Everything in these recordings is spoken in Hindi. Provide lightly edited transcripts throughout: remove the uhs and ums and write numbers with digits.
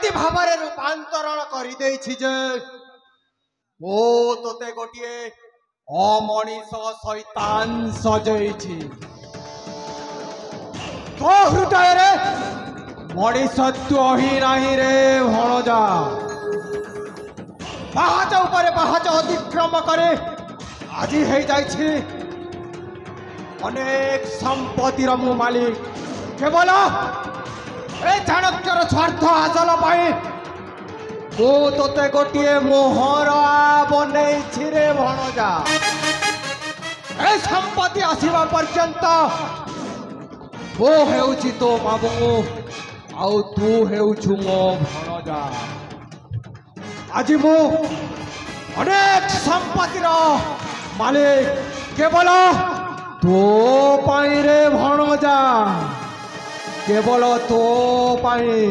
एमिति भावरे रूपांतरण करि देछि जे ओ तोते गोटिए अमनिष शैतान सजैछि तो हृदय रे मनिषत्व ही नहीं रे भणजा पाहाच ऊपर पाहाच अतिक्रम करे आज हो जाइछि अनेक संपत्तिर मु मालिक केवल ए चाणक्यर स्वार्थ हासिल पाई मु तोते गोटे मोहरा बनई रे भणजा ए संपत्ति आसीबा पर्यंत वो हेउछि तो बाबू आउ तू हेउछु मो भणजा आज मु अनेक संपत्तिर मालिक केवल तो पाई रे भणजा केवल तो पाई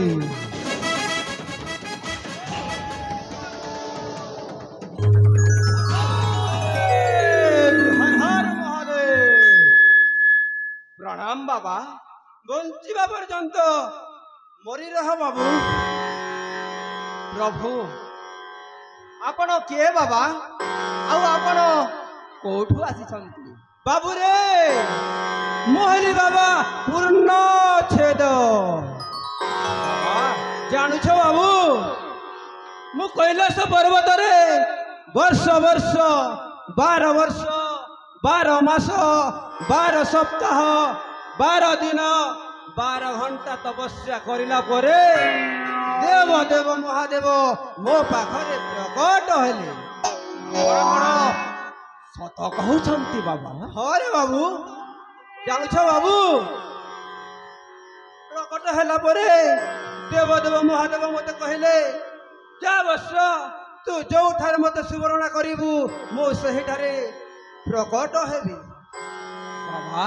प्रणाम बाबा बंचिबा पर्यंत मरी रह बाबू प्रभु आपण किए बाबा आउ आपण कोठू आसी बाबू रे मोहली बाबा पूर्ण छेद जानुछ बाबू मु कैलाश पर्वत रे वर्ष वर्ष 12 वर्ष 12 मास 12 सप्ताह 12 दिन 12 घंटा तपस्या करिला परे देव देव महादेव मो पाखरे प्रकट हेले सत कहउछंती बाबा हरे बाबू जानुछ बाबू प्रकट होला परे देव देव महादेव मते कहले जा वर्ष तू जो ठारे मते सुवर्ण करिबू मो सही ठारे प्रकट हेबी बाबा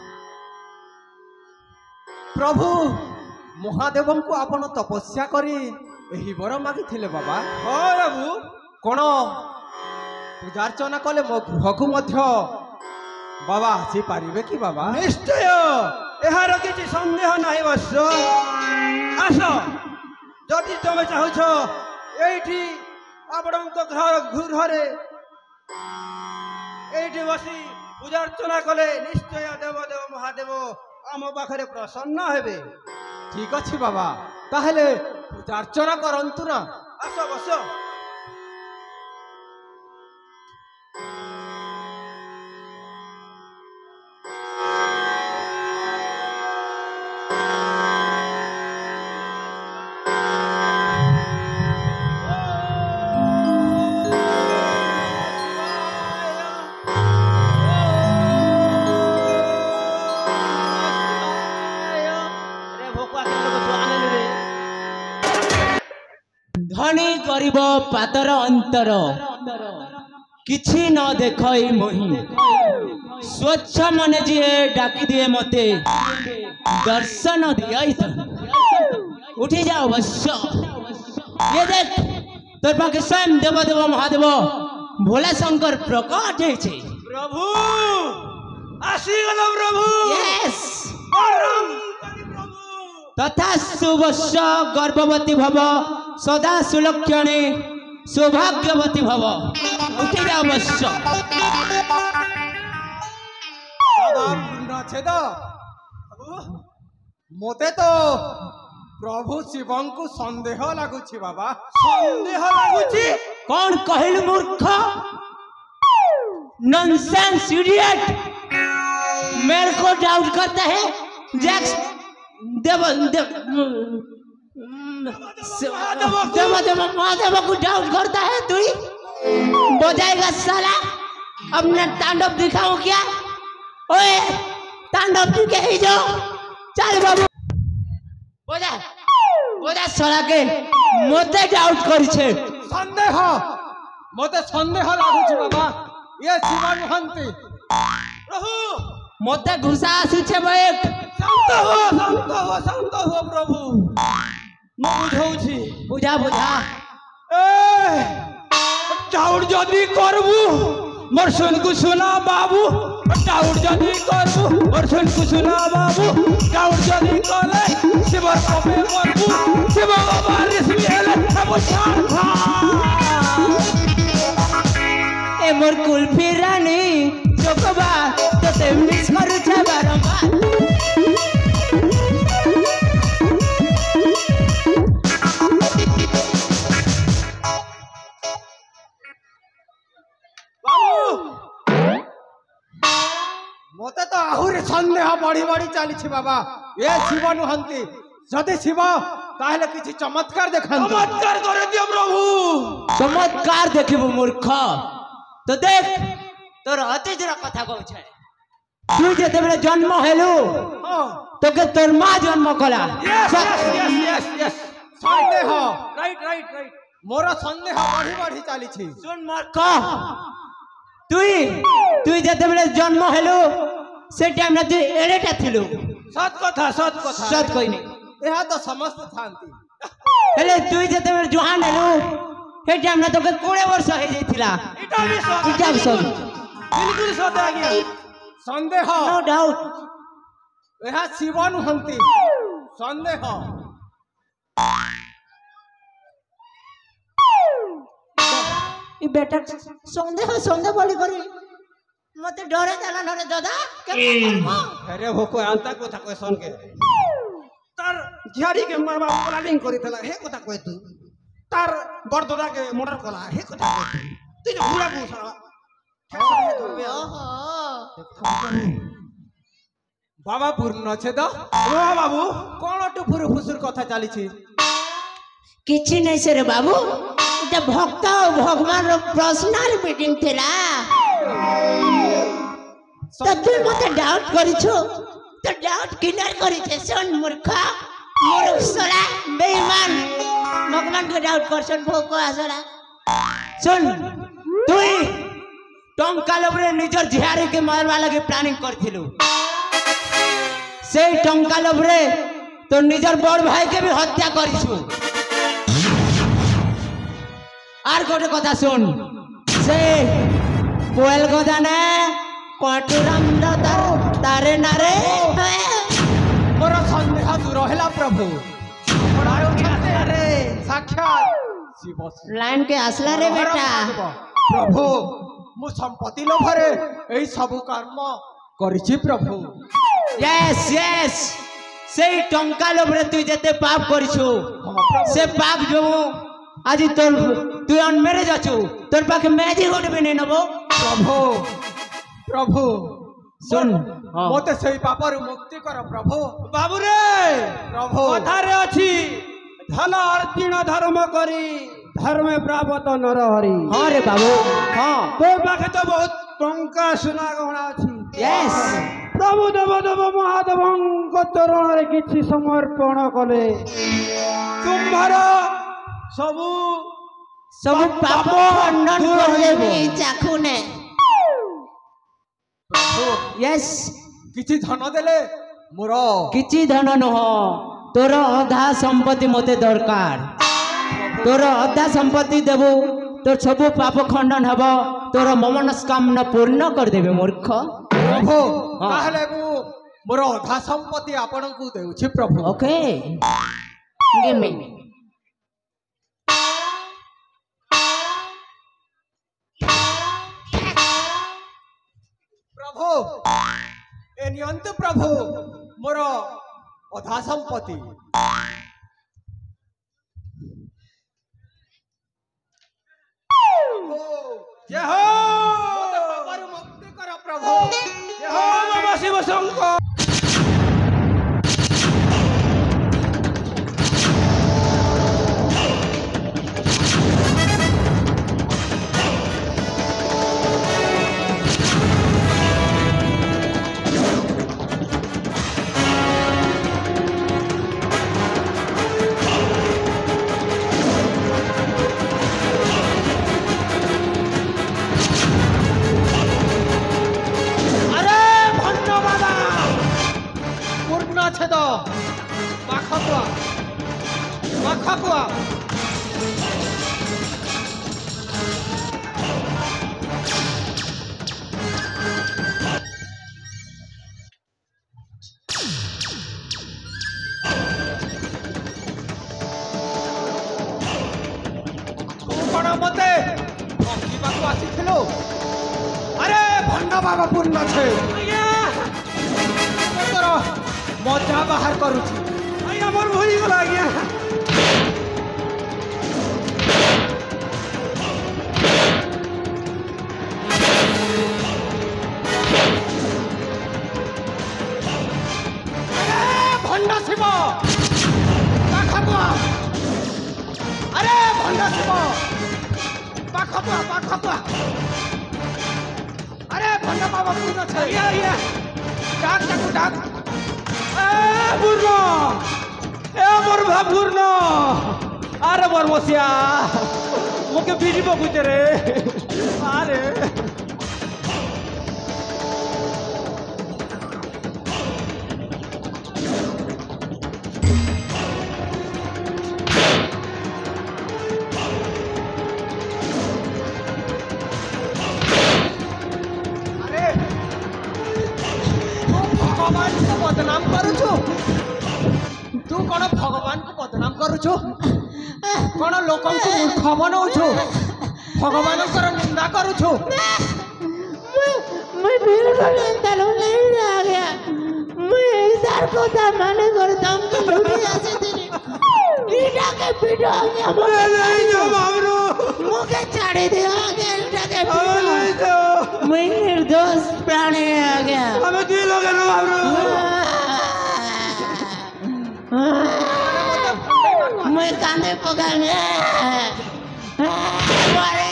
प्रभु महादेव को आपण तपस्या करी एही वर मागी थिले बाबा हाँ बाबू कोन पूजार्चना कले मो गृह को मध्य बाबा आसी पारिबे कि बाबा निश्चय एहार किछि संदेह नाही वर्ष आस जदि तुम चाहुछ एठी आपणक घरे एठी बसी पूजार्चना कले निश्चय देव देव महादेव आम पाखरे प्रसन्न हेबे ठीक अछि बाबा ताहले पूजार्चना करंतु ना आस बस धनी गरीब पातर अंतर किछि न देखई मोहि स्वच्छ मन जी डाकी दिए मते दर्शन दिया उठी जाओ बस ये देख तोर पाके स्वयं देव देव महादेव भोला शंकर प्रकट है प्रभु आसी गलो प्रभु यस तथा सुवर्ष गर्भवती भव सदा सुलक्षणे सौभाग्यवती भव उठी जाओ बस छेद मोते तो प्रभु शिवं को संदेह लगुछि बाबा संदेह लगुछि कौन कहल मूर्ख नॉनसेंस इडियट मेरे को डाउट करता है जैक्स देव महादेव को डाउट करता है तू बजाएगा साला अपना तांडव दिखाओ क्या ओए तांडव दिखे ही जाओ चल बाबू बजा बजा साला के मोते डाउट करी छे संदेह मोते संदेह लागुछि बाबा ये शिव नुहंती प्रभु मोते घुसा आसी छे बैक शांत हो प्रभु मु बुझौछि बुझा बुझा ए डाउट जदी करबू मोर सुन को सुना बाबू डाउट जदी करबू और सुन कुसुला बाबू डाउट जदी करे शिवर कमे मरबू शिव बाबा रिश्मी हेले हम शान खा ए मोर कुल्फी रानी चोकबा तो ते मिस करू छे बारंबार मते तो आहुरी संदेह बढ़ी बढ़ी चली बाबा ये शिव नुहंती जदि शिव ताहले किछि चमत्कार देखंतु चमत्कार करे दियो प्रभु चमत्कार देखिबो मूर्ख तो देख तोर अतीतर कथा कहू छे तू जेते बेले जन्म हेलु तो के तोर मां जन्म कला यस संदेह राइट मोर संदेह बढ़ी बढ़ी चली सुन मूर्ख तुई जेते बेले जन्म हेलु से टाइम ना तू एडेटा थिलु सत कथा सत कहनी यह तो समस्त थांती हेले तुई जेते बेले जुहान हेलु हे टाइम ना तो के 20 वर्ष हे जाइथिला इटा भी सब बिल्कुल सत आ गया संदेह नो डाउट यह शिव नुहंती संदेह ई बेटा संदेह बोली करी मते डरे जाला नरे दादा अरे भोको आंता कथा क्वेश्चन के तार झियारी के मरबा प्लानिंग करितला हे कथा कह तू तार बड़दोदा के मर्डर कला हे कथा कह तू जो पूरा पूछा बाबा पूर्ण छे द ओ बाबू कोन टुफुर फुसुर कथा चली छी किछि नै से रे बाबू इटा भक्त और भगवान रो पर्सनल मीटिंग थिला तो तू मते डाउट करी छो तो डाउट क्लियर करी छे सुन मूर्ख मूर्ख सोला बेईमान भगवान को डाउट करसन भोको आसला सुन तुई टंका लोबरे निजर झियारी के मारवा लगे प्लानिंग करथिलु से टंका लोबरे तो निजर बड़ भाई के भी हत्या करिछु आर गोटे कथा सुन से कोयल गदाने कटुराम तारे नारे मोर संदेह दूर हैला प्रभु पढ़ायो छते रे साक्षात शिव लाइन के आसला रे बेटा प्रभु मु संपत्ति लोभरे एई सब कर्म करिछि प्रभु यस से टंका लोभरे तू जते पाप करिछु से पाप जो आज तोर तू अनमेरेज अछु तोर पाखे मैजिक गोटे भी नहीं नबो प्रभु सुन मोते सही पापर मुक्ति कर प्रभु बाबू रे प्रभु कथा रे अछि धन अर्जिन धर्म करी धर्म प्राप्त नर हरि हां रे बाबू हां तो पाखे तो बहुत टंका सुना गहना अछि यस प्रभु देव महादेवଙ୍କ ଚରଣରେ କିଛି ସମର୍ପଣ କଲେ तुम्हारा सबु पाप खंडन कर देबे चाखुने प्रभु यस किछि धन देले मोर किछि धन नह तोर अधा संपत्ति मते दरकार तोर अधा संपत्ति देबो तो सब पाप खंडन हबो तोर मनस्कामना पूर्ण कर देबे मूर्ख प्रभु ताहले मु मोर अधा संपत्ति आपन को देउछि प्रभु ओके गिव मी प्रभु ए नियंत प्रभु मोर अधा संपत्ति जय हो मोते पापर मुक्ति कर प्रभु जय हो बाबा शिव शंकर छेद पाखकुआ ଆସିଥିଲୁ ଆରେ ଭଣ୍ଡ ବାବା ପୂର୍ଣ୍ଣ ଅଛି ତୋର ମଜା ବାହାର କରୁଛି ଆଜ୍ଞା ମୋର ଭୁଲ ହେଇଗଲା ଆଜ୍ଞା ভণ্ড শিব পাখকু আ আরে ভণ্ড শিব পাখকু আ আরে ভণ্ড বাবা পূর্ণ আছে আଜ୍ଞା আଜ୍ଞା ডাক তাকু ডাক পূর্ণ এ মোর পূর্ণ আরে মোর মশিয়া মুখে বিড়ি বগুছে রে আরে আরে তু ভগবানকে বদনাম করুছু তু কোন ভগবানকে বদনাম করুছু কোন লোকଙ୍କୁ মূর্খ বনাউছু ভগবানଙ୍କର নিন্দা করুছু मैं बिल्कुल अंतरों नहीं आ गया मैं इधर को था मैंने करता हूँ लूटी ऐसे तेरी ईटा के पीछे आ गया नहीं जाओ बाबरू मुझे छाड़े दे आ गया ईटा के नहीं पीछे जाओ मैं निर्दोष प्राणी आ गया हमें दिल हो गया ना बाबरू मैं कांधे पकड़ मारे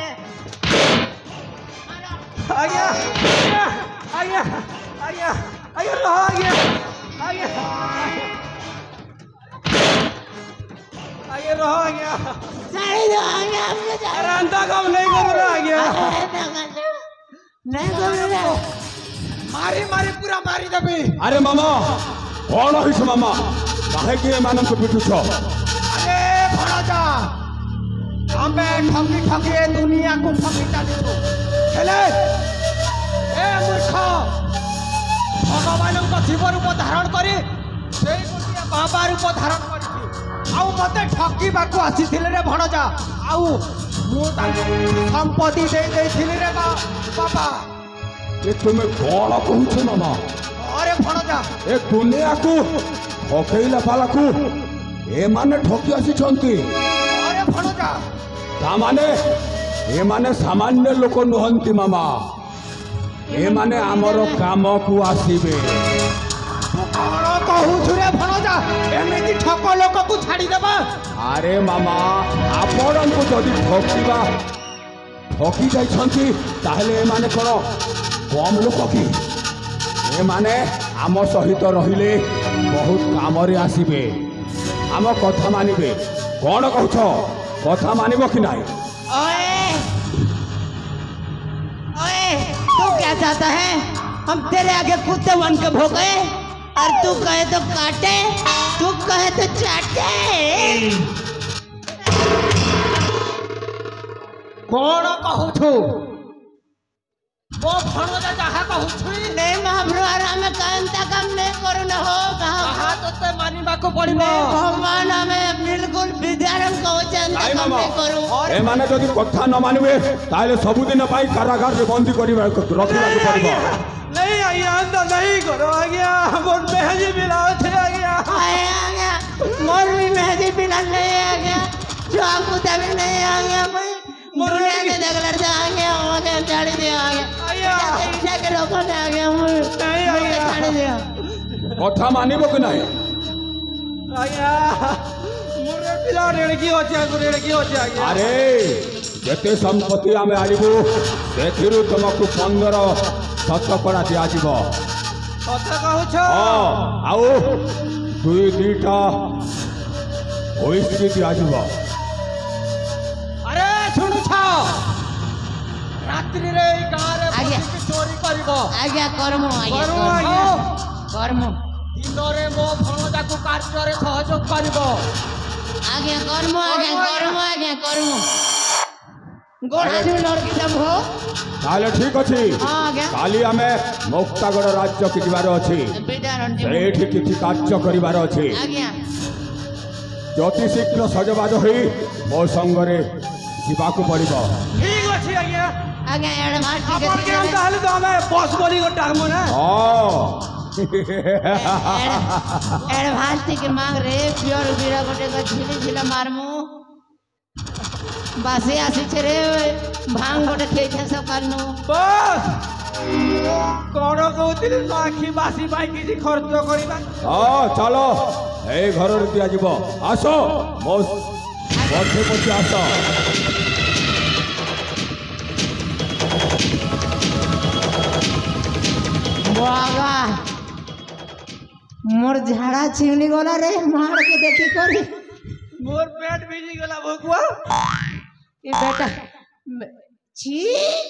आया आया आया आया रहा आया आया आया रहा आया साड़ी दो आ गया हमने अरे अंधा काम नहीं कर रहा आया नहीं कर रहा मारी मारी पूरा मारी देबी আরে মামা কোন হইছে মামা কাহেকি এমানଙ୍କୁ পিটুছ আরে ভণজা ଆମେ ଠକି ଠକି ଏ ଦୁନିଆକୁ ଠକି ଚାଲିଛୁ ହେଲେ ଏ ମୂର୍ଖ ଭଗବାନଙ୍କ ଜୀବ ରୂପ ଧାରଣ କରି ସେଇ ଗୋଟିଏ ବାବା ରୂପ ଧାରଣ କରିଛି ଆଉ ମତେ ଠକିବାକୁ ଆସିଥିଲେ ରେ ଭଣଜା ଆଉ ମୁଁ ତାଙ୍କୁ ସମ୍ପତ୍ତି ଦେଇଥିଲି ରେ ବାବା এ তুমি কোন কହୁଛ মামা ଅରେ ଭଣଜା এ দুনিয়াକୁ ঠকেইলা পালাକୁ এমানে ঠকি আসিছন্তি ଅରେ ଭଣଜା তামানে এমানে সামান্য লোক নুহন্তি মামা এমানে আমার কামকু আসিবে ତୁ କଣ କହୁଛୁ ରେ ଭଣଜା ଏମିତି ଠକ ଲୋକକୁ ଛାଡ଼ିଦେବା আরে মামা ଆପଣଙ୍କୁ ଯଦି ঠকি ଯାଇଛନ୍ତି ତାହେଲେ ଏମାନେ କ'ଣ କମ୍ ଲୋକ କି ଏମାନେ ଆମ ସହିତ ରହିଲେ ବହୁତ କାମରେ ଆସିବେ ଆମ କଥା ମାନିବେ କ'ଣ କହୁଛ କଥା ମାନିବ କି ନାହିଁ ओए ओए तू क्या चाहता है हम तेरे आगे कुत्ते बन के भोगे और तू कहे तो काटे तू कहे तो चाटे କଣ କହୁଛୁ ମୋ ଭଣଜା ଯାହା କହୁଛୁ नहीं महाप्रभु और हमें कांता काम नहीं करू न हो ତାହା ତୋତେ ମାନିବାକୁ ପଡ଼ିବ भगवान हमें बिल्कुल विद्यारंभ को चिंता ନାଇଁ काम ମାମା नहीं करू ଏମାନେ ଯଦି କଥା ନ ମାନିବେ ତାହେଲେ ସବୁଦିନ ପାଇଁ କାରାଗାରରେ ବନ୍ଦୀ ରଖିବାକୁ ପଡ଼ିବ नहीं आया अंधा नहीं करो आया मोर बहजी मिलाओ थे आया आया मोर भी मेहदी पिलान नहीं आ गया चाकू तभी नहीं आ गया मैं दुनिया के दगलर से आ गया मुझे छाड़ी दिया आ गया आया ईटा के लोगों ने आ गया मुझे नहीं आया छाड़ी दिया କଥା ମାନିବ କି ନାହିଁ आया मोरे पिला रेड़की होचे आया ଆରେ ଯେତେ ସମ୍ପତ୍ତି ଆମେ ଆଣିବୁ ସେଥିରୁ ତୁମକୁ 15% ଦିଆଯିବ କଥା କହୁଛ ହଁ ଆଉ ଦୁଇଟା ହୁଇସ୍କି ଦିଆଯିବ ଆରେ ଶୁଣୁଛ ରାତ୍ରିରେ ଏଇ ଗାଁରେ ଆଜ୍ଞା। ବସିକି ଚୋରି କରିବ आज्ञा कर्म आज्ञा कर्म, कर्म आज्ञा। कर्म ଦିନରେ ମୋ ଭଣଜାକୁ କାର୍ଯ୍ୟରେ ସହଯୋଗ କରିବ आज्ञा कर्म आज्ञा कर्म गोड़ा जो लड़की सब हो ତାହେଲେ ଠିକ ଅଛି हाँ आज्ञा କାଲି ଆମେ ମୁକ୍ତାଗଡ଼ ରାଜ୍ୟକୁ ଯିବାର ଅଛି विद्यारण जी ସେଇଠି କିଛି କାର୍ଯ୍ୟ କରିବାର ଅଛି आज्ञा ଅତି ଶୀଘ୍ର ସଜବାଜ ହୋଇ ମୋ ସଙ୍ଗରେ ଯିବାକୁ ପଡ଼ିବ ठीक अच्छे आया आगे एडवांस अपन के हम ताहले तो हमें बॉस बोली को डाकमो ना एडवांस टिकट मांग रे प्योर बीरा गोटे का झिला मारमु बासे आसी छे भांग गोटे खेथे सकाल नु बस कोड़ो को तिल आखी बासी भाई किसी खर्च करिबा चलो ए घर दिया जीव आस पछे पछे आस बागा मोर झाड़ा छिंगली गोला रे मार के देखी करी मोर पेट भिजी गेला भगवा ये बेटा छी